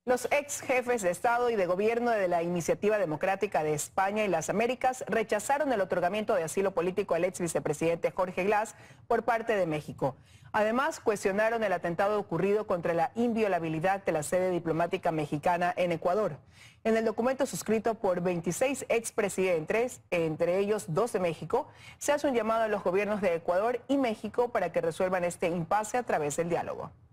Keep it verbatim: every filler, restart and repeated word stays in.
Los ex jefes de Estado y de Gobierno de la Iniciativa Democrática de España y las Américas rechazaron el otorgamiento de asilo político al ex vicepresidente Jorge Glass por parte de México. Además, cuestionaron el atentado ocurrido contra la inviolabilidad de la sede diplomática mexicana en Ecuador. En el documento suscrito por veintiséis expresidentes, entre ellos dos de México, se hace un llamado a los gobiernos de Ecuador y México para que resuelvan este impasse a través del diálogo.